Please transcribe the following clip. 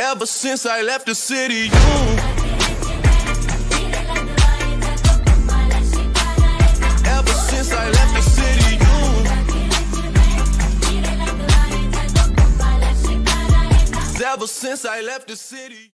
Ever since I left the city, ever since I left the city, ever since I left the city.